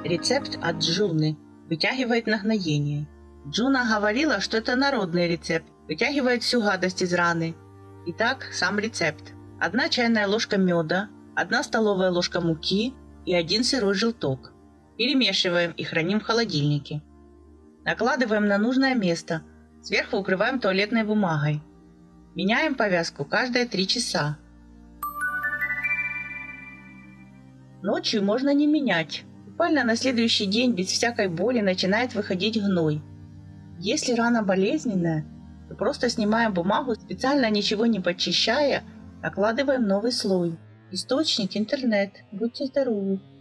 Рецепт от Джуны. Вытягивает нагноение. Джуна говорила, что это народный рецепт. Вытягивает всю гадость из раны. Итак, сам рецепт. 1 чайная ложка меда, 1 столовая ложка муки и 1 сырой желток. Перемешиваем и храним в холодильнике. Накладываем на нужное место. Сверху укрываем туалетной бумагой. Меняем повязку каждые 3 часа. Ночью можно не менять. Буквально на следующий день без всякой боли начинает выходить гной. Если рана болезненная, то просто снимаем бумагу, специально ничего не подчищая, накладываем новый слой. Источник интернет. Будьте здоровы!